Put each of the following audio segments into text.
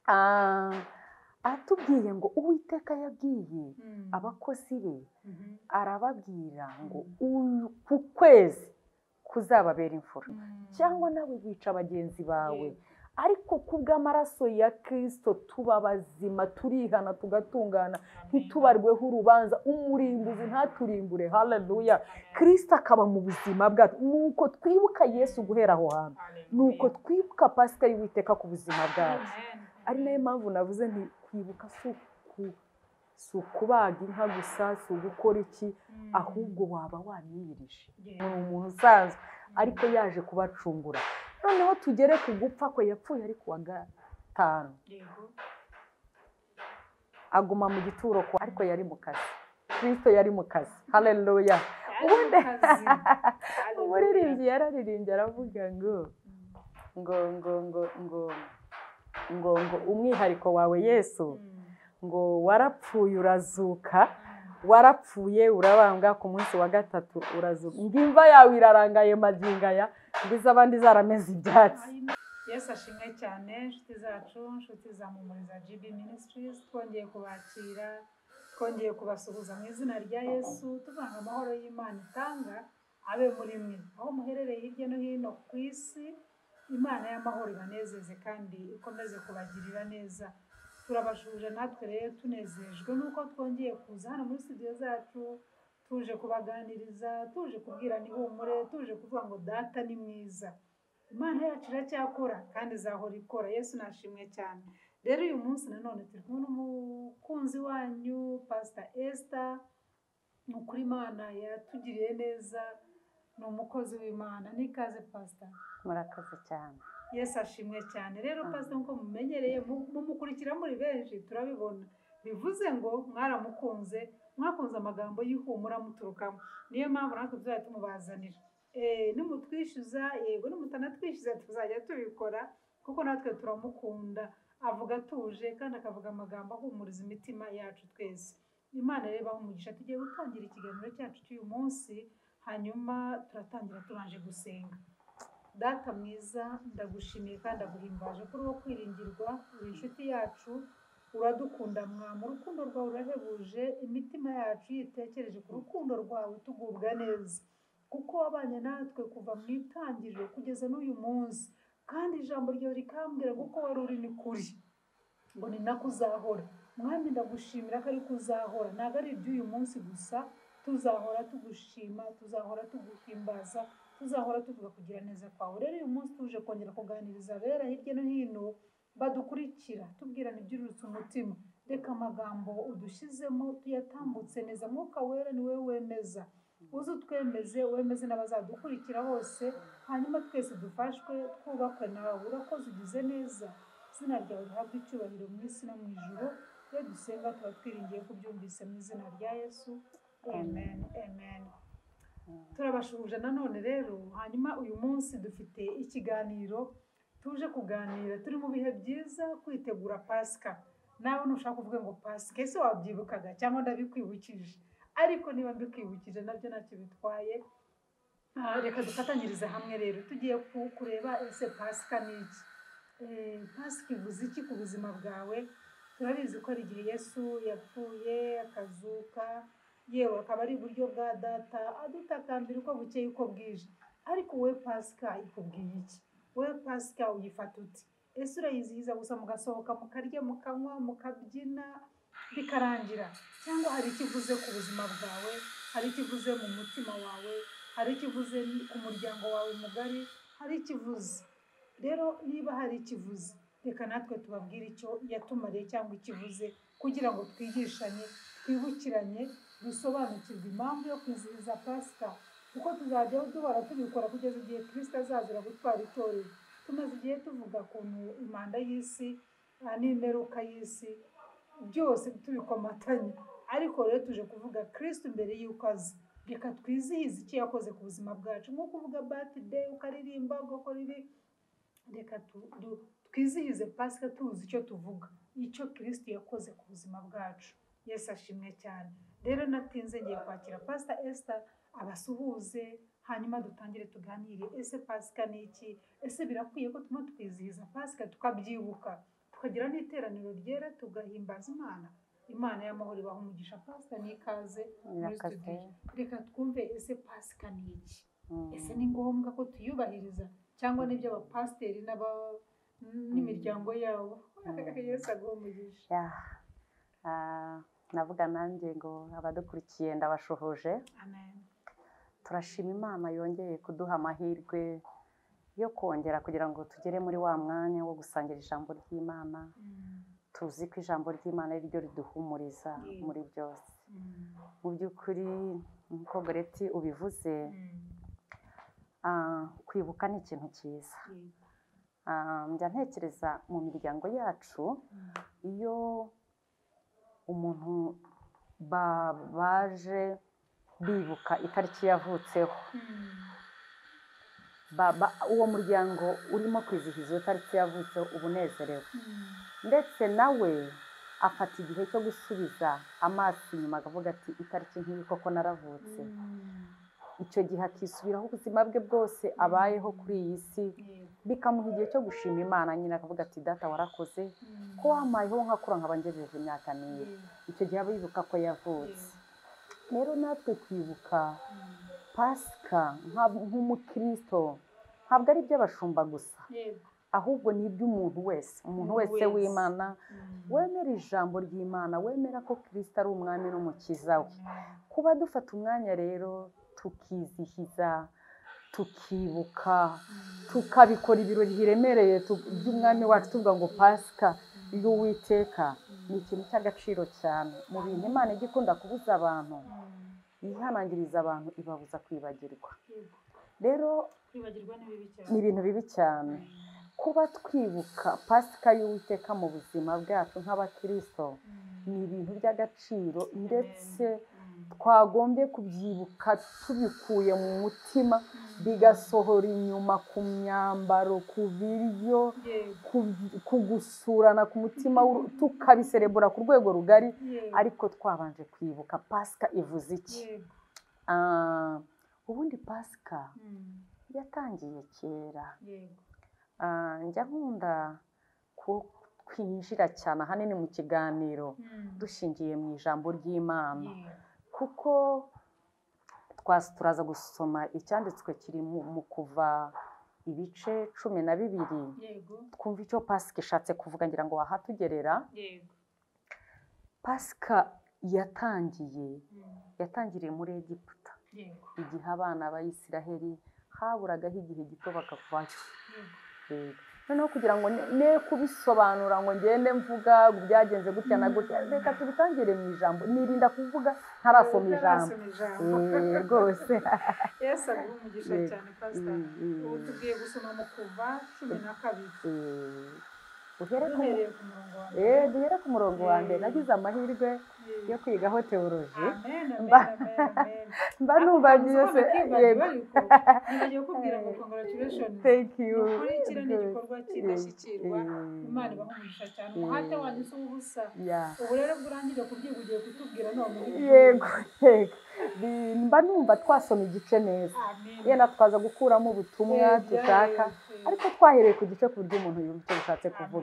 Ah, atubwiye ngo Uwiteka yabwiye abakozi be arababwira ngo ku kwezi kuzababera imfura cyangwa nawe wica bagenzi bawe ariko kubw'amaraso ya Kristo tuba bazima turihana tugatungana ntitubarweho urubanza umurimbuzi ntaturimbure haleluya Kristo akaba mu buzima bwacu nuko twibuka Yesu guhera aho hantu nuko twibuka Pasika y'Uwiteka ku buzima bwacu ari nayo mpamvu navuze nti kwibuka si ukubaga inka gusa si ugukora iki ahubwo waba wanimirije ni umuntu usanzwe ariko yaje kubacungura noneho tugere ku gupfa kwe yapfuye ari kuwa gatanu aguma mu gituro kwa ariko yari mu kazi Kristo yari mu kazi haleluya umuririmbyi yararirimbye aravuga ngo umwihariko wawe Yesu ngo warapfuye urazuka warapfuye urabambwa ku munsi wa gatatu urazuka imva yawe irarangaye magingaya mbiza abandi zarameze ibyatsi Yesu ashimwe cyane inshuti zacu inshuti za Mumuriza GB Ministries twongeye kubakira twongeye kubasuhuza mu izina rya Yesu tuvanga amahoro y'Imana itanga abe muri mwe aho muherereye hirya no hino ku isi Imana y'amahoro ibanezeze kandi ikomeze kubagirira neza turabashuje natwe rero tunezejwe nuko twongeye kuza hano muri studio zacu tuje kubaganiriza tuje kubwira ihumure tuje kuvuga ngo data ni mwiza Imana yacu iracyakora kandi izahora ikora Yesu nashimwe cyane rero uyu munsi nanone turi kumwe n'umukunzi wanyu Pastor Esther nukuri Imana yatugiriye neza ni umukozi w'Imana nikaze Pastor murakoze cyane Yesu ashimwe cyane rero Pastor nko mumenyereye mumukurikira muri benshi turabibona bivuze ngo mwaramukunze mwakunze amagambo y'ihumura muturukamo niyo mpamvu natwe tuzajya tumubazanira nimutwishyuza yego nimutanatwishyuza tuzajya tubikora kuko natwe turamukunda avuga atuje kandi akavuga amagambo ahumuriza imitima yacu twese Imana rero ibahe umugisha tugiye gutangira ikiganiro cyacu cy'uyu munsi hanyuma turatangira tubanje gusenga Data mwiza ndagushimiye kandi aguhimbaje kuri wo kwiringirwa uri inshuti yacu uradukunda mu rukundo rwawe urahebuje imitima yacu yitekereje ku rukundo rwawe tugubwa neza kuko wabanye natwe kuva mu itangiriro kugeza n'uyu munsi kandi ijambo ryawe rikambwira ngo uko wari uri ni kuri ngo ni nako uzahora mwami ndagushimira ko ari kuzahora ntabwo ari iby'uyu munsi gusa tuzahora tugushima tuzahora tuguhimbaza tuzahora tuvuga kugira neza kwawe rero uyu munsi tuje kongera kuganiriza abera hirya no hino badukurikira tubwirana iby'urutse umutima reka amagambo udushyizemo tuyatambutse neza mwuka wera ni wowe wemeza uze utwemeze wemeze n'abazadukurikira bose hanyuma twese dufashwe twubakwe nawe urakoze ugize neza izina ryawe rihabwa icyubahiro mu isi no mu ijuru iyo dusenga tuba twiringiye kubyumvise mu izina rya Yesu amen amen turabashuje nanone rero hanyuma uyu munsi dufite ikiganiro tuje kuganira turi mu bihe byiza kwitegura Pasika nawe nushaka kuvuga ngo Pasika ese wabyibukaga cyangwa ndabikwibukije ariko niba mbikwibukije nabyo ntacyo bitwaye reka dufatanyirize hamwe rero tugiye kureba ese Pasika ni iki Pasika ivuze iki ku buzima bwawe turabizi ko ari igihe Yesu yapfuye akazuka yewe akaba ari iburyo bwa data adutakambira uko bukeye uko bwije ariko wowe Pasika ikubwiye iki wowe Pasika uyifata uti ese urayizihiza gusa mugasohoka mukarya mukanywa mukabyina bikarangira cyangwa hari ikivuze ku buzima bwawe hari ikivuze mu mutima wawe hari ikivuze ku muryango wawe mugari hari ikivuze rero niba hari ikivuze reka natwe tubabwire icyo yatumariye cyangwa ikivuze kugira ngo twigishanye twibukiranye dusobanukirwe impamvu yo kwizihiza Pasika kuko tuzajya duhora tubikora kugeza igihe Kristo azazira gutwara itorero tumaze igihe tuvuga ukuntu impanda y'isi n'imperuka y'isi byose tubikomatanya ariko rero tuje kuvuga Kristo mbere y'uko aza reka twizihize icyo yakoze ku buzima bwacu nko kuvuga birthday ukaririmba ugakora ibi reka twizihize Pasika tuzi icyo tuvuga icyo Kristo yakoze ku buzima bwacu Yesu ashimwe cyane rero natinze ngiye kwakira Pastor Esther abasuhuze hanyuma dutangire tuganire ese Pasika ni iki ese birakwiye ko tuma twizihiza Pasika tukabyibuka tukagira n'iteraniro ryera tugahimbaza Imana. Imana y'amahoro ibaha umugisha. Pastor n'ikaze muri studio. Reka twumve ese Pasika ni iki? Ese ni ngombwa ko tuyubahiriza cyangwa n'ibyo abapasiteri n'imiryango yabo? Yesu aguhe umugisha. Navuga nanjye ngo abadukurikiye ndabashuhuje. Amen. Turashima Imana yongeye kuduha amahirwe yo kongera kugira ngo tugere muri wa mwanya wo gusangira ijambo ry'Imana. Tuzi ko ijambo ry'Imana ari ryo riduhumuriza muri byose. Mu by'ukuri nk'uko Goreti ubivuze, kwibuka ni ikintu cyiza. Njya ntekereza mu miryango yacu, iyo umuntu baje bibuka itariki yavutseho, uwo muryango urimo kwizihiza iyo tariki yavutseho uba unezerewe, ndetse nawe afata igihe cyo gusubiza amaso inyuma akavuga ati itariki nk'iyi koko naravutse. Icyo gihe akisubiraho ubuzima bwe bwose abayeho kuri iyi si, bikamuha igihe cyo gushima Imana. Nyine akavuga ati data warakoze ko wampayeho nkakura nkaba ngejeje imyaka niyo. Icyo gihe aba yibuka ko yavutse. Rero natwe kwibuka Pasika nk'umukristo ntabwo ari iby'abashumba gusa, ahubwo ni iby'umuntu wese, umuntu wese w'Imana wemera ijambo ry'Imana, wemera ko Kristo ari umwami n'umukiza we. Kuba dufata umwanya rero tukizihiza, tukibuka, tukabikora ibirori biremereye by'umwami wacu tuvuga ngo Pasika y'Uwiteka, ni ikintu cy'agaciro cyane. Mu bintu Imana ijya ikunda kubuza abantu, yihanangiriza abantu ibabuza kwibagirwa. Rero ni ibintu bibi cyane. Kuba twibuka Pasika y'Uwiteka mu buzima bwacu nk'abakristo ni ibintu by'agaciro, ndetse twagombye kubyibuka tubikuye mu mutima, bigasohora inyuma ku myambaro, ku biryo, ku gusurana ku mutima, tukabiserebura ku rwego rugari, ariko twabanje kwibuka Pasika ivuze iki. Ubundi Pasika yatangiye kera. Njya nkunda kwinjira cyane ahanini mu kiganiro dushingiye mu ijambo ry'Imana, kuko turaza gusoma icyanditswe kiri mu Kuva ibice 12, twumva icyo Pasika ishatse kuvuga. Ngira ngo wahatugerera. Pasika yatangiriye muri Egiputa, igihe abana b'Isiraheli haburagaho igihe gito bakavayo. Noneho kugira ngo ne kubisobanura ngo ngende mvuga byagenze gutya na gutya, reka tubitangire mu ijambo, nirinda kuvuga ntarasoma ijambo rwose. Yesu aguhe umugisha cyane Pastor. Ubu tugiye gusoma mu Kuva 12. Duhere ku murongo wa mbere. Nagize amahirwe yo kwigaho teoloji. Mba numva byose. Yego. Ngiye kubwira ngo congratulations. Thank you. Ukurikira n'igikorwa kidashyikirwa. Imana ibaha umugisha cyane. Umuhate wanyu si ubusa. Ubu rero burangije kubyiga ugiye kutubwira none. Yego. Mba numva twasoma igice neza. Yenda twaza gukuramo ubutumwa dushaka, ariko twahereye ku gice ku buryo umuntu yumva icyo bishatse kuvuga.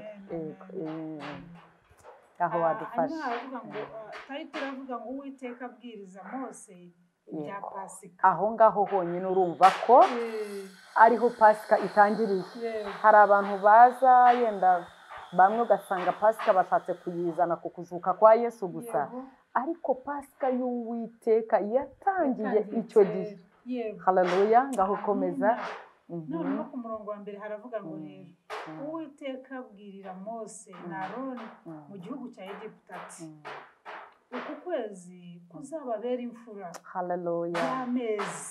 Aho wadufasha. Turavuga ngo Uwiteka abwiriza Mose ibya Pasika. Aho ngaho honyine urumva ko ariho Pasika itangiriye. Hari abantu baza yenda bamwe ugasanga Pasika bashatse kuyizana ku kuzuka kwa Yesu gusa, ariko Pasika y'Uwiteka yatangiye icyo gihe. Haleluya. Ngaho komeza. Noneho ku murongo wa mbere haravuga ngo rero Uwiteka abwirira Mose na Aroni mu gihugu cya Egiputa ati, uku kwezi kuzababera imfura. Haleluya. Y'amezi.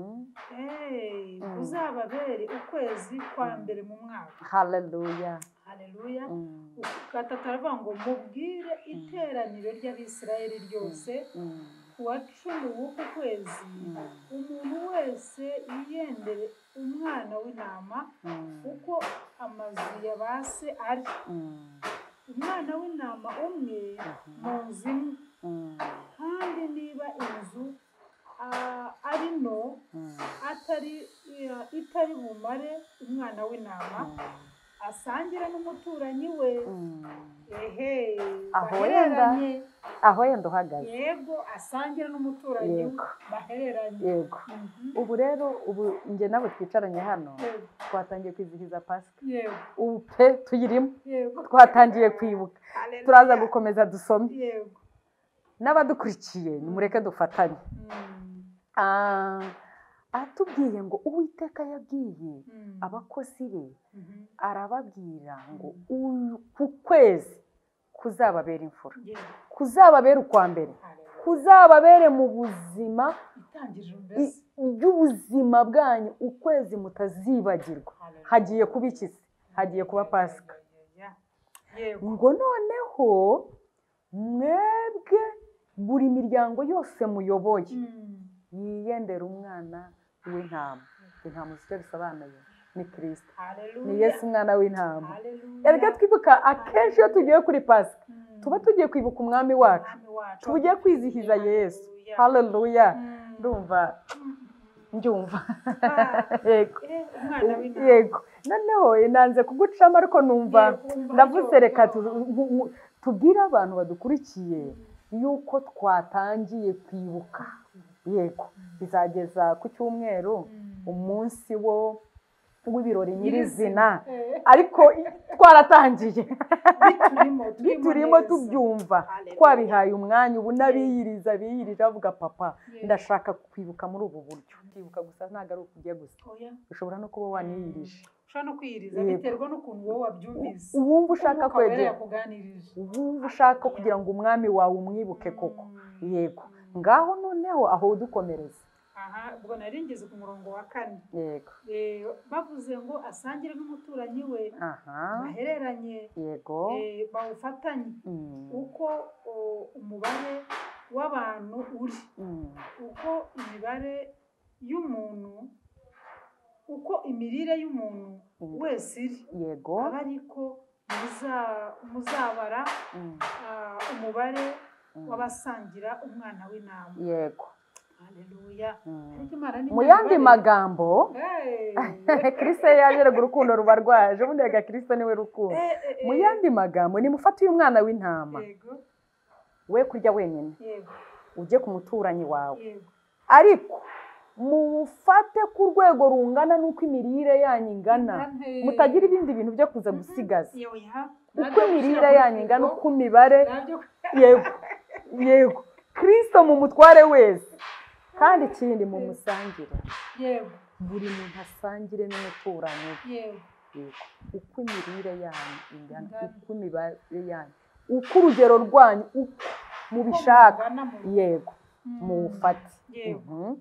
Kuzababere ukwezi kwa mbere mu mwaka. Haleluya. Haleluya. Gatatu aravuga ngo mubwire iteraniro ry'Abisirayeli ryose kuwa 10 w'uku kwezi umuntu wese yiyendere umwana w'intama uko amazu ya base ari. Umwana w'intama umwe mu nzu imwe, kandi niba inzu ari nto itari bumare umwana w'intama asangire n'umuturanyi we. Ehe, aho yenda uhagaze. Yego, asangire n'umuturanyi we bahereranye. Yego. Ubu rero njye nawe twicaranye hano twatangiye kwizihiza Pasika. Yego. Ubu pe tuyirimo. Yego. Twatangiye kwibuka. Turaza gukomeza dusome. Yego. N'abadukurikiye nimureke dufatanye. Atubwiye ngo Uwiteka yabwiye abakozi be arababwira ngo ku kwezi kuzababera imfura, kuzababera ukwa mbere, kuzababere mu buzima by'ubuzima bwanyu, ukwezi mutazibagirwa. Hagiye kuba iki se? Hagiye kuba Pasika. Ngo noneho mwebwe buri miryango yose muyoboye yiyendera umwana w'intama. Intama zicyo bisobanuye ni Kristo, ni Yesu umwana w'intama. Erega twibuka akenshi iyo tugiye kuri Pasika tuba tugiye kwibuka umwami wacu, tugiye kwizihiza Yesu. Haleluya. Ndumva yego. Noneho nanze kugucamo ariko numva ndavuze reka tubwire abantu badukurikiye yuko twatangiye kwibuka. Yego, bizageza ku cyumweru umunsi w'ibirori nyirizina, ariko twaratangiye biturimo tubyumva, twabihaye umwanya. Ubu n'abiyiriza biyirije bavuga papa ndashaka kwibuka muri ubu buryo. Kwibuka gusa ntabwo ari ukujya gusa, ushobora no kuba waniyirije. Ushobora no kwiyiriza biterwa n'ukuntu wowe wabyumvise, uwumva ushaka kwegera, uwumva ushaka kugira ngo umwami wawe umwibuke koko. Yego, ngaho noneho aho dukomereza. Ubwo nari ngeze ku murongo wa 4. Yego. Bavuze ngo asangire n'umuturanyi we bahereranye. Yego. Bawufatanye uko umubare w'abantu uri, uko imibare y'umuntu, uko imirire y'umuntu wese iri. Yego. aba ariko muzabara umubare w'abasangira umwana w'intama. Yego. Haleluya. Mu yandi magambo, Kristo yageraga urukundo ruba rwaje. Ubundi yaga Kristo niwe rukundo. Mu yandi magambo, nimufate uyu mwana w'intama we kurya wenyine, ujye ku muturanyi wawe, ariko mufate ku rwego rungana n'uko imirire yanyu ingana, mutagira ibindi bintu byo kuza gusigaza. Uko imirire yanyu ingana, uko imibare. Yego. Kristo mu mutware wese, kandi ikindi mu musangire. Yego. Buri muntu asangire n'umuturanyi. Yego. Uko imirire yanyu ingana, uko imibare yanyu, uko urugero rwanyu mubishaka. Yego. Muwufate. Yego.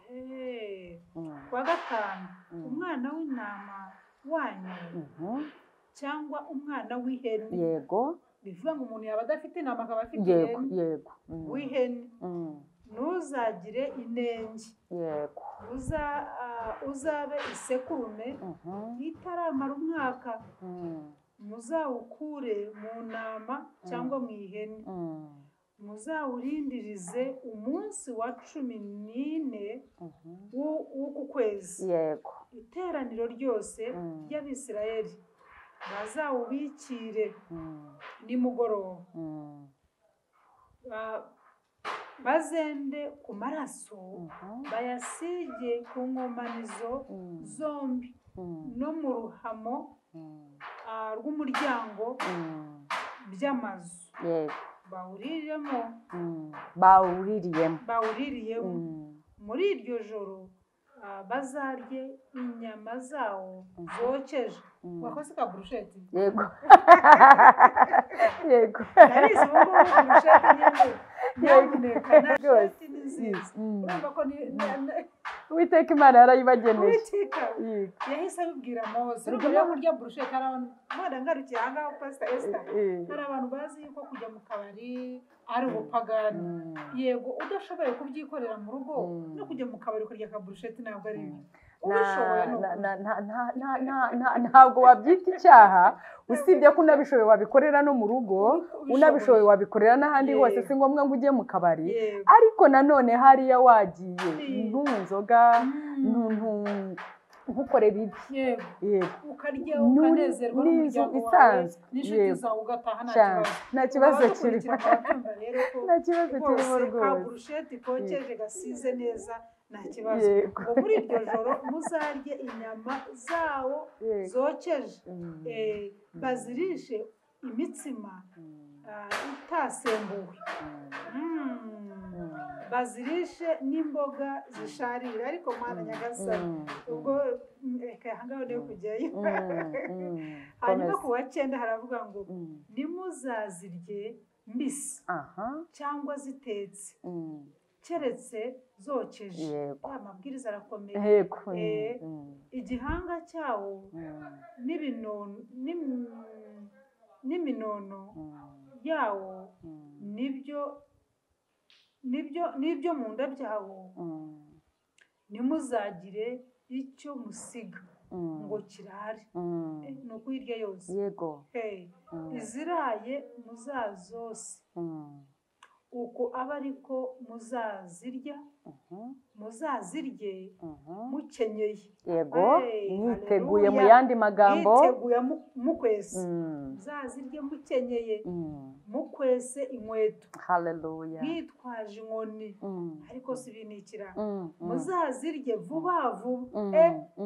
Kwa 5, umwana w'intama wanyu cyangwa umwana w'ihene. Yego. Bivuga ngo umuntu yaba adafite intama akaba afite ihene. Yego. W'ihene ntuzagire inenge. Yego. Uzabe isekurume itaramara umwaka, muzawukure mu ntama cyangwa mu ihene, muzawurindirize umunsi wa 14 w'uku kwezi. Yego. Iteraniro ryose ry'Abisirayeli bazawubikire nimugoroba, bazende ku maraso, bayasige ku nkomanizo zombi no mu ruhamo rw'umuryango by'amazu. Yego. Bawuririyemo. Muri iryo joro bazarye inyama zawo zokeje. Wakoze ka brusheti? Yego. Yego. Narizi ubu brusheti nyine. Nyamuneka na brusheti nziza. Urumva ko Uwiteka Imana yarayibageneye. Uwiteka yahise abibwira Mose. Urumva yo kurya brusheti hari abantu ngarukiye aha ngaho Pastor Esther. Hari abantu bazi ko kujya mu kabari ari ubupagani. Yego, udashoboye kubyikorera mu rugo no kujya mu kabari kurya ka brusheti ntabwo ari bibi. Ntabwo wabyita icyaha, usibye ko unabishoboye wabikorera no mu rugo, unabishoboye wabikorera n'ahandi hose. Si ngombwa ngo ujye mu kabari, ariko nanone hariya wagiye ntunywe inzoga, ntukore bibi. Yego. Ukarya ukanezerwa n'umuryango wawe n'inshuti zawe ugataha nta kibazo. Nta kibazo kirimo. Nta kibazo kirimo rwose. Ka burusheti kokeje gasize neza nta kibazo. Ngo muri iryo joro muzarye inyama zawo zokeje, bazirishe imitsima itasembuwe, bazirishe n'imboga zisharira. Ariko mwana nyagasani, ubwo reka ahangaho niyo kujyayo. Hanyuma ku wa 9 haravuga ngo nimuzazirye mbisi cyangwa zitetse, keretse zokeje. Amabwiriza arakomeye. Igihanga cyawo n'iminono yawo nibyo mu nda byawo nimuzagire icyo musiga ngo kirare. Ni ukuyirya yose. Iziraye muzazose, uko aba ariko muzazirya, muzazirye mukenyeye. Mwiteguye, mu yandi magambo mwiteguye mukwese. Muzazirye mukenyeye, mukwese inkweto, mwitwaje inkoni, ariko si binikira. Muzazirye vuba vuba.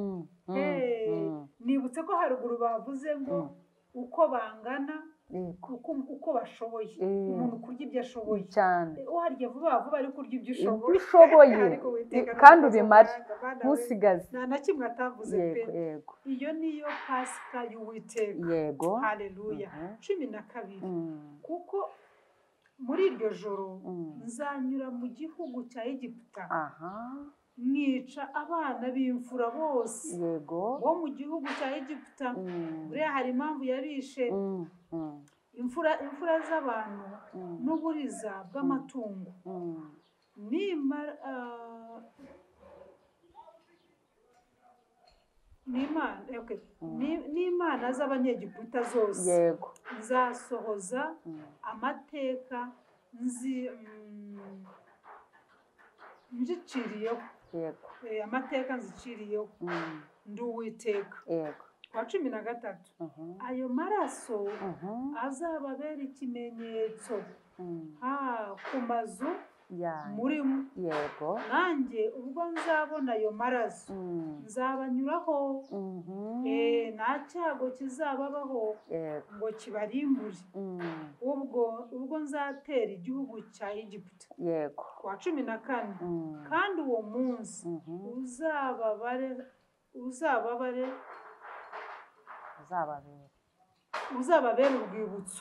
Nibutse ko haruguru bavuze ngo uko bangana uko bashoboye. Umuntu kurya ibyo ashoboye cyane. Uharya vuba vuba ariko urya ibyo ushoboye kandi ubimare, ntusigaze nta na kimwe atavuze pe. Iyo niyo Pasika y'Uwiteka. Haleluya. 12. Kuko muri iryo joro nzanyura mu gihugu cya Egiputa, mwica abana b'imfura bose bo mu gihugu cya Egiputa. Buriya hari impamvu yabishe. Imfura z'abantu n'uburiza bw'amatungo n'imana z'abanyegiputa zose. Nzasohoza amateka nziciriyeho. Amateka nziciriyeho. Ndi Uwiteka. Kwa 13. Ayo maraso azababera ikimenyetso ku mazu murimo. Nanjye ubwo nzabona ayo maraso nzabanyuraho, nta cyago kizababaho ngo kibarimbure. Ubwo nzatera igihugu cya Egiputa. Kwa 14. Kandi uwo munsi uzababere urwibutso.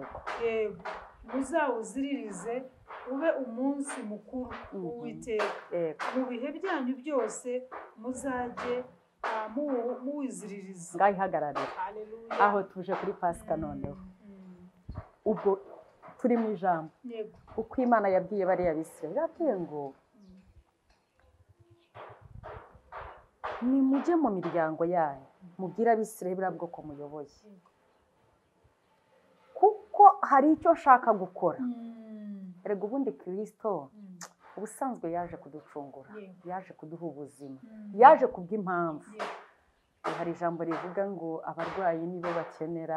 Muzawuziririze ube umunsi mukuru w'Uwiteka. Mu bihe byanyu byose muzajye muwiziririza. Ngaho ihagarare aho tuje kuri Pasika noneho. Ubwo turi mu ijambo uko Imana yabwiye bariya Bisirayeli, yabwiye ngo nimujye mu miryango yanyu mubwire Abisirayeli buriya bwoko muyoboye, kuko hari icyo nshaka gukora. Erega ubundi Kristo ubusanzwe yaje kuducungura, yaje kuduha ubuzima, yaje kubw'impamvu. Hari ijambo rivuga ngo abarwayi nibo bakenera.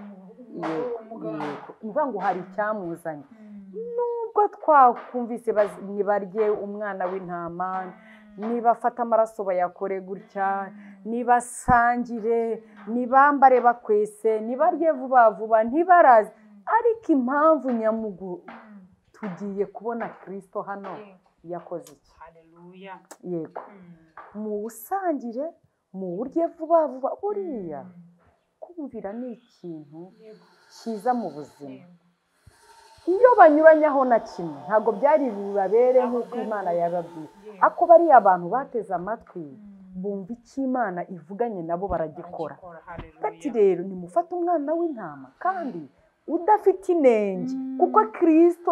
Nivuga ngo hari icyamuzanye. Nubwo twakumvise nibarye umwana w'intama, nibafata amaraso bayakore gutya, nibasangire, nibambare bakwese, nibarye vuba vuba, ntibaraze. Ariko impamvu nyamuguru tugiye kubona Kristo hano yakoze iki? Yego. Mu usangire, mu burye vuba vuba. Buriya kumvira ni ikintu cyiza mu buzima. Iyo banyuranyaho na kimwe ntabwo byari bibabere nk'uko Imana yababwiye. Ako bariya abantu bateze amatwi bumva icyo Imana ivuganye nabo baragikora. Ati rero nimufate umwana w'intama kandi udafite inenge, kuko Kristo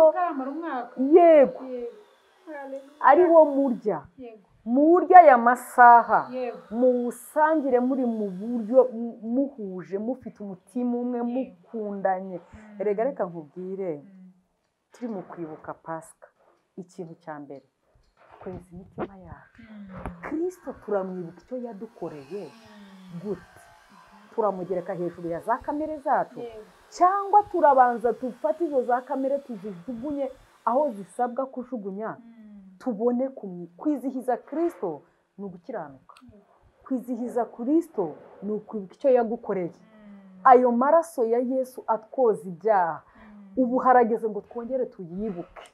ari wo murya. Murya aya masaha, musangire muri mu buryo muhuje, mufite umutima umwe, mukundanye. Reka nkubwire, turi mu kwibuka Pasika, ikintu cya mbere tweza imitima yacu. Kristo turamwibuka icyo yadukoreye gute? Turamugereka hejuru ya za kamere zacu, cyangwa turabanza dufate izo za kamere tuzijugunye aho zisabwa kujugunya, tubone kwizihiza Kristo ni ugukiranuka. Kwizihiza Kristo ni ukwibuka icyo yagukoreye. Ayo maraso ya Yesu atwoza ibyaha, ubu harageze ngo twongere tuyibuke.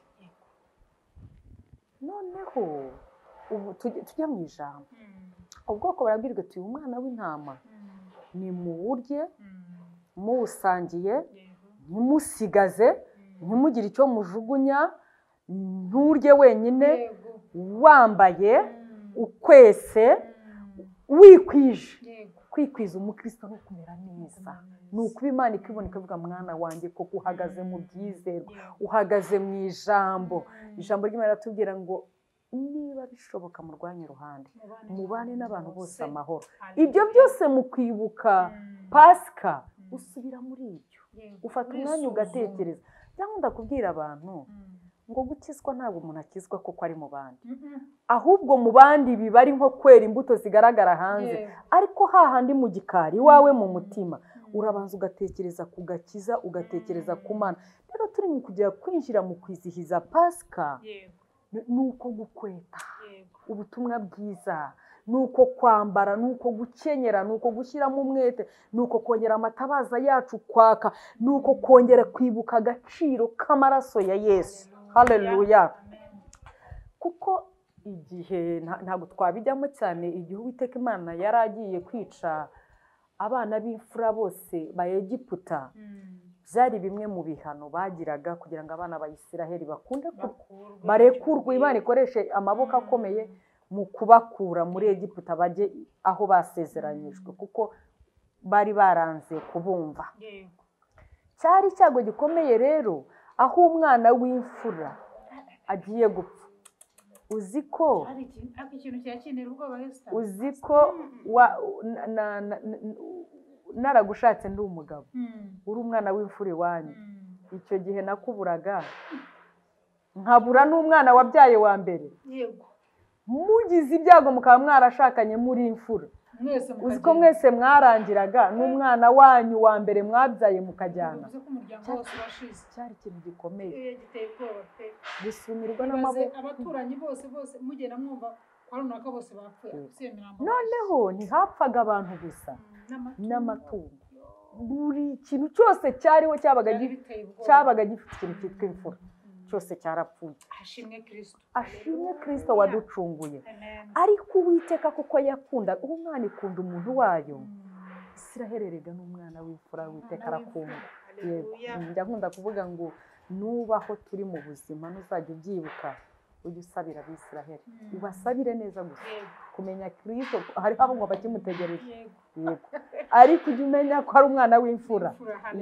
Noneho ubu tujya mu ijambo. Ubwoko barabwirwa ati umwana w'intama ni muwurye, muwusangiye, ntimusigaze, ntimugire icyo mujugunya, nturye wenyine, wambaye, ukwese, wikwije. Kwikwiza umukristo no kumera neza, ni ukuba Imana ikiboneka ivuga mwana wanjye koko uhagaze mu byizerwa, uhagaze mu ijambo. Ijambo ry'Imana riratubwira ngo niba bishoboka murwanye iruhande, mubane n'abantu bose amahoro. Ibyo byose mu kwibuka Pasika usubira muri ibyo, ufata umwanya ugatekereza. Cyangwa ndakubwira abantu ngo gukizwa ntabwo umuntu akizwa kuko ari mu bandi, ahubwo mu bandi biba ari nko kwera imbuto zigaragara hanze, ariko hahandi mu gikari iwawe mu mutima urabanza ugatekereza ku gakiza, ugatekereza ku Mana. Rero turi mu kujya kwinjira mu kwizihiza Pasika, ni uko gukweta ubutumwa bwiza, ni uko kwambara, ni uko gukenyera, ni uko gushyiramo umwete, ni uko kongera amatabaza yacu kwaka, ni uko kongera kwibuka agaciro k'amaraso ya Yesu. Haleluya. Kuko igihe ntabwo twabijyamo cyane, igihe Uwiteka Imana yari agiye kwica abana b'imfura bose ba Egiputa, byari bimwe mu bihano bagiraga kugira ngo abana ba Isiraheli barekurwe. Imana ikoreshe amaboko akomeye mu kubakura muri Egiputa bajye aho basezeranyijwe, kuko bari baranze kubumva. Cyari icyago gikomeye rero aho umwana w'imfura agiye gupfa. Uzi ko naragushatse ndi umugabo, uri umwana w'imfura iwanyu, icyo gihe nakuburaga nkabura n'umwana wabyaye wa mbere, mugize ibyago mukaba mwarashakanye muri imfura, uzi ko mwese mwarangiraga n'umwana wanyu wa mbere mwabyaye mukajyana. Cyari ikintu gikomeye, gusumirwa n'amaboko. Abaturanyi bose mugenda mwumva kwa runaka bose bapfuye. Noneho ntihapfaga abantu gusa, n'amatungo, buri kintu cyose cyariho cyabaga gifite ikintu cyitwa imfura, cyose cyarapfuye. Ashimwe Kristo waducunguye. Ariko Uwiteka kuko yakunda, umwana ikunda umuntu wayo, Isiraheli erega n'umwana w'imfura Uwiteka arakunda. Njya nkunda kuvuga ngo nubaho turi mu buzima ntuzajya ubyibuka, ujye usabira ab'Isiraheli, ubasabire neza gusa. Kumenya Kristo hariho abo ngo bakimutegereje, ariko ujye umenya ko ari umwana w'imfura.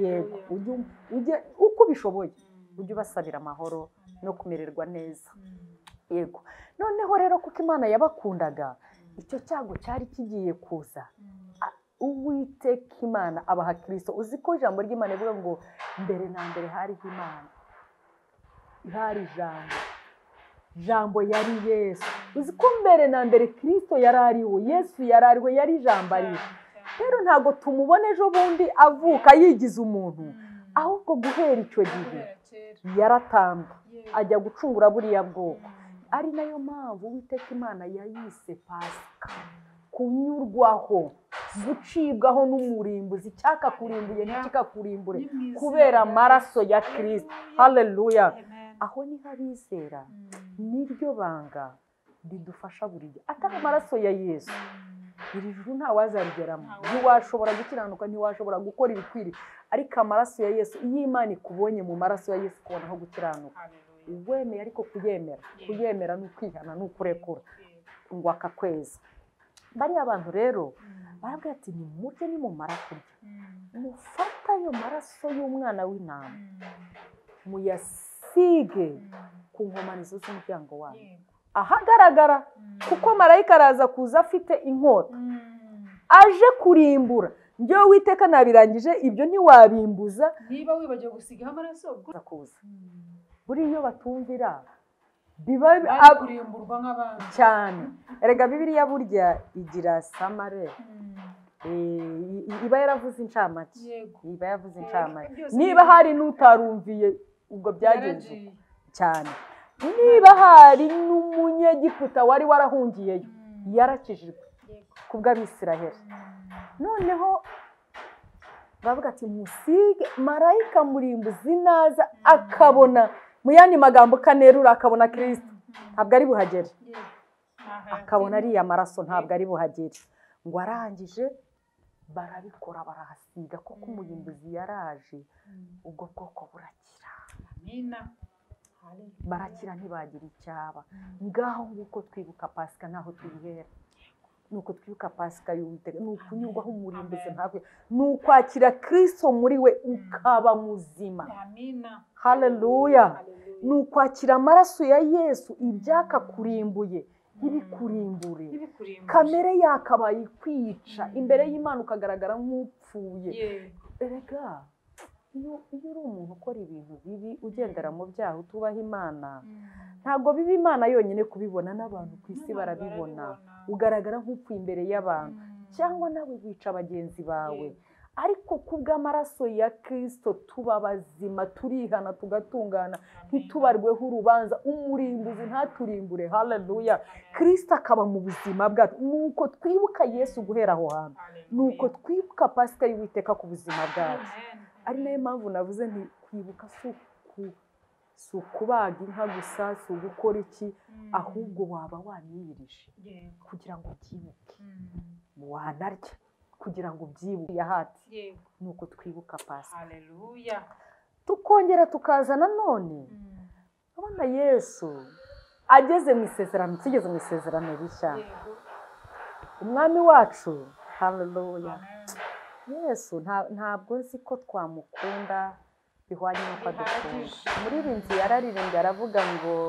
Ujye uko ubishoboye ujye ubasabira amahoro no kumererwa neza. Noneho rero kuko Imana yabakundaga, icyo cyago cyari kigiye kuza. Uwiteka Imana abaha Kristo. Uzi ko ijambo ry'Imana rivuga ngo mbere na mbere hariho Imana, hari ijambo yari Yesu. Uzi ko mbere na mbere Kristo yari ariho, Yesu yari ariho, yari ijambo ariho. Rero ntabwo tumubona ejo bundi avuka yigize umuntu, ahubwo guhera icyo gihe yaratambwe ajya gucungura buriya bwoko. Ari nayo mpamvu Uwiteka Imana yayise Pasika, kunyurwaho, gucibwaho n'umurimbuzi, cyakakurimbuye ntikikakurimbure kubera amaraso ya Kristo. Haleluya. Aho niho abizera, niryo banga ridufasha buri gihe. Atari amaraso ya Yesu, iri juru ntawazarigeramo, ntiwashobora gukiranuka, ntiwashobora gukora ibikwiriye. Ariko amaraso ya Yesu, iyo Imana ikubonye mu maraso ya Yesu kubonaho gukiranuka, wemeye. Ariko kuyemera ni ukwihana, ni ukurekura ngo akakweza. Bariya abantu rero barabwira ati nimurye nimumara kurya, mufata ayo maraso y'umwana w'intama muyasige ku nkomanizo z'umuryango wanyu ahagaragara, kuko marayika araza kuza afite inkota aje kurimbura. Njyewe Uwiteka nabirangije, ibyo ntiwabimbuza. Niba wibagiwe gusigaho amaraso kuza buri iyo batumvira biba kurimburwa nk'abandi cyane. Erega Bibiliya burya igira samare, iba yaravuze incamake, iba yavuze incamake. Niba hari n'utarumviye ubwo byagenze cyane, niba hari n'umunyegiputa wari warahungiyeyo yarakijijwe kubw'Abisiraheli. Noneho bavuga ati musige marayika murimbuzi naza akabona, mu yandi magambo kanerura, akabona Kristo ntabwo ari buhagere, akabona ariya maraso ntabwo ari buhagere. Ngo arangije barabikora barahasiga koko umurimbuzi yaraje, ubwo bwoko burakira. Amina. Barakira ntibagira icyaba. Ngaho nguko twibuka Pasika ntaho tuyihera, nuko twibuka Pasika y'Uwiteka, ni ukunyurwaho umurimbuzi ntabwo, ni ukwakira Kristo muri we ukaba muzima. Amina. Haleluya. Ni ukwakira amaraso ya Yesu, ibyakakurimbuye ntibikurimbure, kamere yakabaye ikwica imbere y'Imana ukagaragara nk'upfuye. Erega iyo uri umuntu ukora ibintu bibi, ugendera mu byaha, utubaha Imana, ntabwo biba Imana yonyine kubibona, n'abantu ku isi barabibona. Ugaragara nk'upfuye imbere y'abantu, cyangwa nawe wica bagenzi bawe. Ariko kubw'amaraso ya Kristo tuba bazima, turihana tugatungana, ntitubarweho urubanza, umurimbuzi ntaturimbure. Haleluya. Kristo akaba mu buzima bwacu. Nuko twibuka Yesu guhera aho hantu, nuko twibuka Pasika y'Uwiteka ku buzima bwacu. Ari nayo mpamvu navuze nti kwibuka si ukubaga inka gusa, si ugukora iki, ahubwo waba waniyirije kugira ngo ubyibuke, wanarya kugira ngo ubyibuke yahati. Nuko twibuka Pasika. Haleluya. Tukongera tukazana none abana Yesu ageze mu isezerano, tugeze mu isezerano rishya, umwami wacu. Haleluya. Yesu ntabwo nzi ko twamukunda bihwanye n'uko adukunda. Umuririmbyi yararirimbye aravuga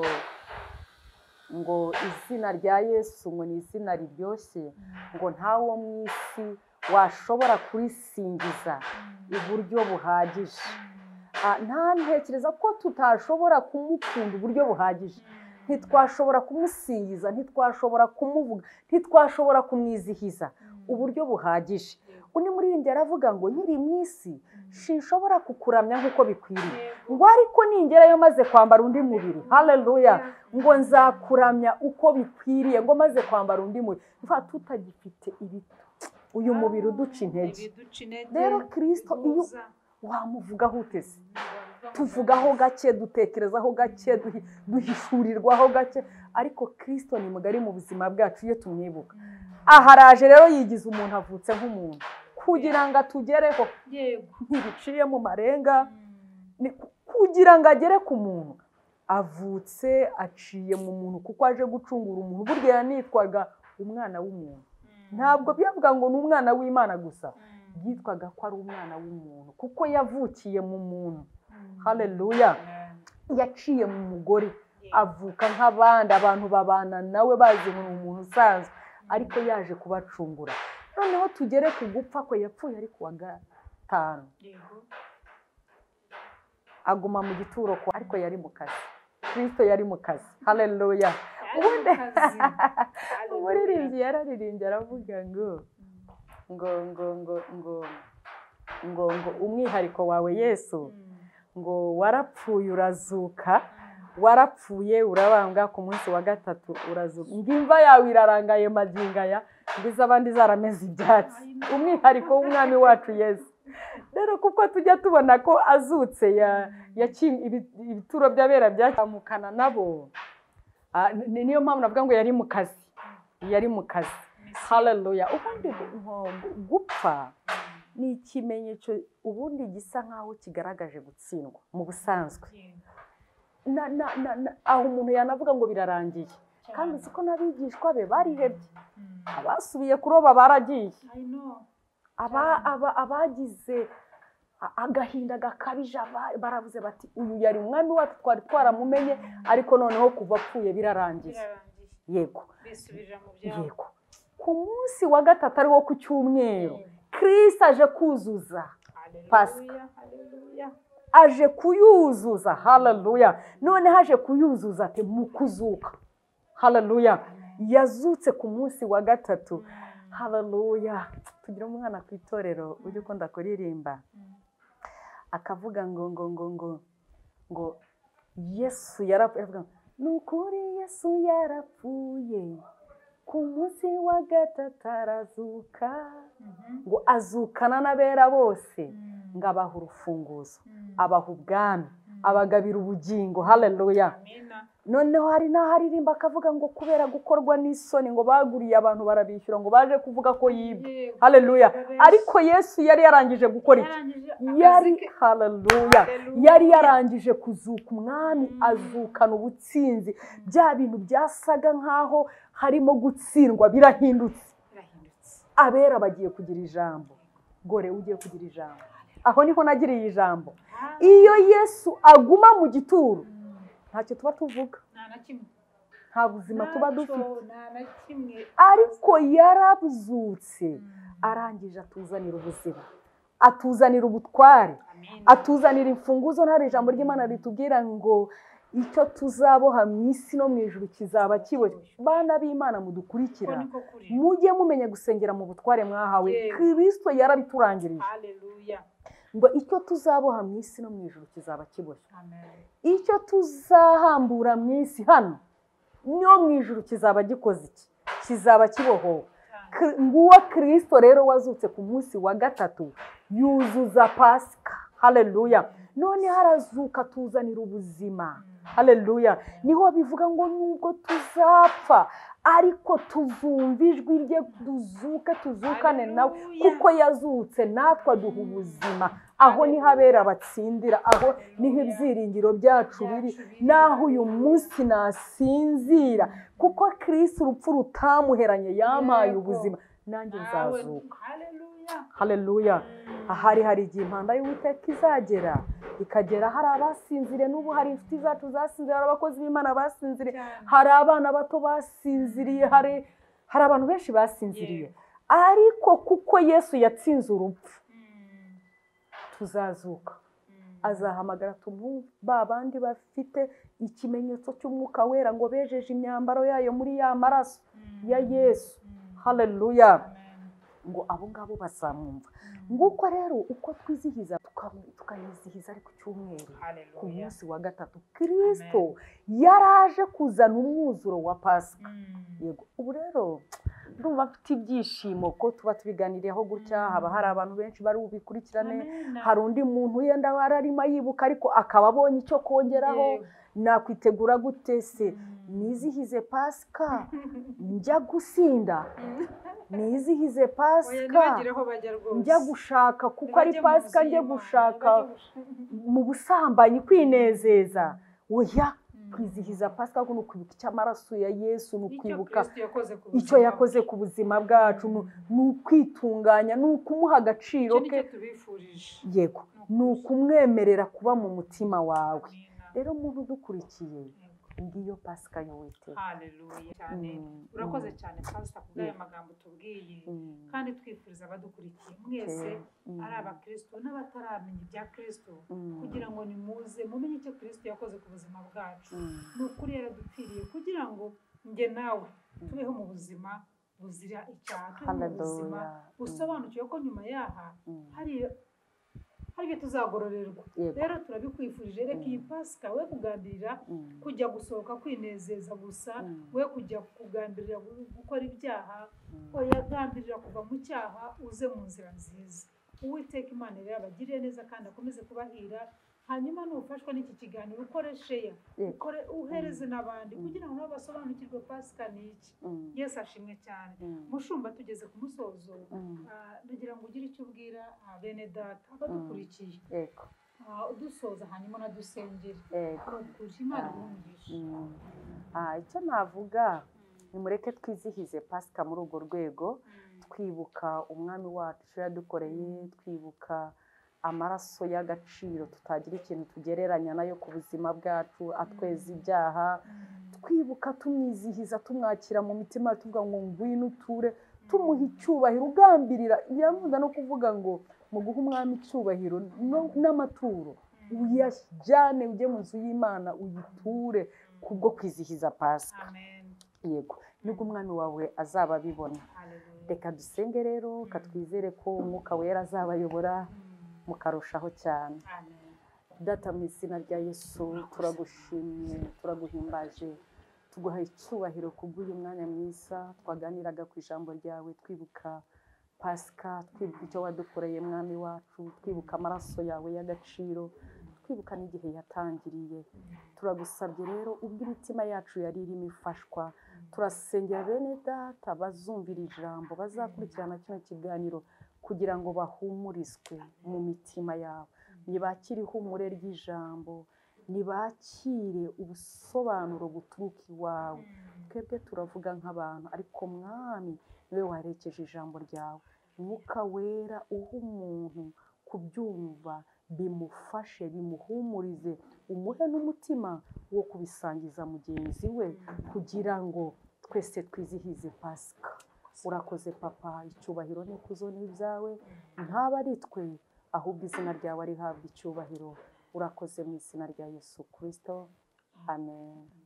ngo izina rya Yesu ngo ni izina riryoshye, ngo ntawo mu isi washobora kurisingiza uburyo buhagije. Ntekereza ko tutashobora kumukunda uburyo buhagije, ntitwashobora kumusingiza, ntitwashobora kumuvuga, ntitwashobora kumwizihiza uburyo buhagije. Undi muririmbyi aravuga ngo nkiri mu isi sinshobora kukuramya nk'uko bikwiriye, ngo ariko ningerayo maze kwambara undi mubiri. Haleluya. Ngo nzakuramya uko bikwiriye, ngo maze kwambara undi mubiri. Mva tutagifite uyu mubiri uduca intege. Rero Kristo iyo wamuvugaho utese, tuvugaho gake, dutekerezaho gake, duhishurirwaho gake, ariko Kristo ni mugari mu buzima bwacu iyo tumwibuka. Aharaje rero yigize umuntu, avutse nk'umuntu kugira ngo atugereho, ntibiciye mu marenga, kugira ngo agere ku muntu. Avutse aciye mu muntu kuko aje gucungura umuntu. Burya yanitwaga umwana w'umuntu, ntabwo byavuga ngo ni umwana w'Imana gusa, byitwaga ko ari umwana w'umuntu kuko yavukiye mu muntu. Haleluya. Yaciye mu mugore, avuka nk'abandi, abantu babana nawe bazi ngo ni umuntu usanzwe, ariko yaje kubacungura. Noneho tugere ku gupfa kwe, yapfuye ari kuwa gatanu, aguma mu gituro, ariko yari mu kazi. Kristo yari mu kazi. Haleluya. Umuririmbyi yararirimbye aravuga ngo umwihariko wawe Yesu, ngo warapfuye urazuka, warapfuye urabambwa, ku munsi wa gatatu urazuka, ngo imva yawe irarangaye magingaya, ngo abandi zarameze ibyatsi. Umwihariko w'umwami wacu Yesu. Rero kuko tujya tubona ko azutse, ibituro by'abera byakamukana nabo, niyo mpamvu navuga ngo yari mu kazi, yari mu kazi. Haleluya. Ubundi gupfa ni ikimenyetso ubundi gisa nkaho kigaragaje gutsindwa mu busanzwe. Aho umuntu yanavuga ngo birarangiye, kandi uzi ko n'abigishwa be barihebye, abasubiye kuroba baragiye, abagize agahinda gakabije baravuze bati uyu yari umwami wacu, twari twaramumenye, ariko noneho kuva apfuye birarangiye. Yego. Yego. Ku munsi wa gatatu ari wo ku cyumweru, Kristo aje kuzuza Pasika. aje kuyuzuza. Haleluya. None haje kuyuzuza ati mu kuzuka. Haleluya. Yazutse ku munsi wa gatatu. Haleluya. Tugira umwana ku itorero ujye ukunda kuririmba akavuga ngo Yesu yarapfuye. Nukuri Yesu yarapfuye ku munsi wa gatatu arazuka. Ngo azukana n'abera bose, ngo abaha urufunguzo, abaha ubwami, abagabira ubugingo. Haleluya. Noneho hari n'aharirimba akavuga ngo kubera gukorwa n'isoni ngo baguriye abantu barabishyura ngo baje kuvuga ko yibwe. Haleluya. Ariko Yesu yari yarangije gukora iki? Haleluya. Yari yarangije kuzuka. Umwami azukana ubutsinzi. Bya bintu byasaga nkaho harimo gutsindwa birahindutse. Abera bagiye kugira ijambo. Gore ugiye kugira ijambo. Aho niho nagiriye ijambo. Iyo Yesu aguma mu gituro ntacyo tuba tuvuga, nta buzima tuba dufite. Ariko yarabuzutse arangije atuzanira ubuzima, atuzanira ubutware, atuzanira imfunguzo. Ntari ijambo ry'Imana ritubwira ngo icyo tuzaboha mu isi no mu ijuru kizaba kiboshye. Bana b'Imana mudukurikira, mujye mumenya gusengera mu butware mwahawe. Kristo yarabiturangirije ngo icyo tuzaboha mu isi no mu ijuru kizaba kiboshye. Icyo tuzahambura mu isi hano no mu ijuru kizaba gikoze iki? Kizaba kibohowe. Nguwo Kristo rero wazutse ku munsi wa gatatu yuzuza Pasika. Haleluya. None harazuka tuzanira ubuzima. Haleluya. Niho bivuga ngo nubwo tuzapfa ariko tuzumva ijwi rye, tuzuke tuzukane nawe kuko yazutse natwe aduha ubuzima. Aho niho abera batsindira, aho niho ibyiringiro byacu biri. Naho uyu munsi nasinzira kuko Kristo urupfu rutamuheranye yampaye ubuzima, nanjye nzazuka. Haleluya. Hari igihe impanda y'Uwiteka izagera, ikagera hari abasinzire. N'ubu hari inshuti zacu zasinziriye, hari abakozi b'Imana basinziriye, hari abana bato basinziriye, hari abantu benshi basinziriye. Ariko kuko Yesu yatsinze urupfu, tuzazuka. Azahamagara tumwumve. Ba bandi bafite ikimenyetso cy'umwuka wera ngo bejeje imyambaro yayo muri ya maraso ya Yesu. Haleluya. Ngo abo ngabo bazamwumva. Nguko rero uko twizihiza tukayizihiza ari ku cyumweru ku munsi wa gatatu, Kristo yaraje kuzana umwuzuro wa Pasika. Yego. Ubu rero ndumva mfite ibyishimo ko tuba tubiganiriyeho gutya. Haba hari abantu benshi bari bubikurikirane. Hari undi muntu yenda wararima yibuka ariko akaba abonye icyo kongeraho. Nakwitegura gute se? Nizihize Pasika njya gusinda, nizihize Pasika njya gushaka kuko ari Pasika njye gushaka mu busambanyi kwinezeza. Oya, kwizihiza Pasika ni ukwibuka icy'amaraso ya Yesu, ni ukwibuka icyo yakoze ku buzima bwacu, ni ukwitunganya, ni ukumuha agaciro ke. Yego, ni ukumwemerera kuba mu mutima wawe. Rero umuntu udukurikiye, ngiyo Pasika y'Uwiteka. Haleluya cyane. Urakoze cyane Pastor kubw'aya magambo tubwiye. Kandi twifuriza abadukurikiye mwese ari abakristo n'abataramenya ibya Kristo kugira ngo nimuze mumenye icyo Kristo yakoze ku buzima bwacu. Ni ukuri yaradupfiriye kugira ngo nge nawe tubeho mu buzima buzira icyaha, mu buzima busobanukiwe ko nyuma yaha hari ibyo tuzagororerwa. Rero turabikwifurije. Reka iyi Pasika we kugambirira kujya gusohoka kwinezeza gusa, we kujya kugambirira gukora ibyaha, oya gambirira kuva mu cyaha uze mu nzira nziza. Uwiteka Imana rero abagiriye neza kandi akomeze kubahira. Hanyuma nufashwa n'iki kiganiro ukore share, uhereze n'abandi kugira ngo nabo basobanukirwe Pasika ni iki. Yesu ashimwe cyane. Mushumba tugeze ku musozo, nagira ngo ugire icyo ubwira bene data abadukurikiye. Yego. Dusoza hanyuma nadusengere. Yego. Imana umugisha. Icyo navuga nimureke twizihize Pasika muri urwo rwego, twibuka umwami wacu yadukoreye, twibuka amaraso y'agaciro tutagira ikintu tugereranya nayo ku buzima bwacu, atweza ibyaha. Twibuka tumwizihiza, tumwakira mu mitima, tuvuga ngo ngwino uture, tumuha icyubahiro, ugambirira. Biravuga no kuvuga ngo mu guha umwami icyubahiro n'amaturo uyajyane ujye mu nzu y'Imana uyiture kubwo kwizihiza Pasika. Yego, nibwo umwami wawe azaba abibona. Reka dusenge rero, katwizere ko umwuka wera azabayobora mukarushaho cyane. Data, mu izina rya Yesu turagushimye, turaguhimbaje, tuguha icyubahiro kubw'uyu mwanya mwiza twaganiraga ku ijambo ryawe, twibuka Pasika, twibuka icyo wadukoreye mwami wacu, twibuka amaraso yawe y'agaciro, twibuka n'igihe yatangiriye. Turagusabye rero ubwo imitima yacu yari irimo ifashwa, turasengera bene data bazumvira ijambo, bazakurikirana kino kiganiro kugira ngo bahumurizwe mu mitima yabo, nibakire ihumure ry'ijambo, nibakire ubusobanuro buturuka iwawe. Twebwe turavuga nk'abantu, ariko mwami niwe waherekeje ijambo ryawe. Umwuka wera uha umuntu kubyumva, bimufashe, bimuhumurize, umuhe n'umutima wo kubisangiza mugenzi we kugira ngo twese twizihize Pasika. Urakoze papa, icyubahiro n'ikuzo ni ibyawe, ntaba ari twe ahubwo izina ryawe rihabwa icyubahiro. Urakoze mu izina rya Yesu Kristo, amen.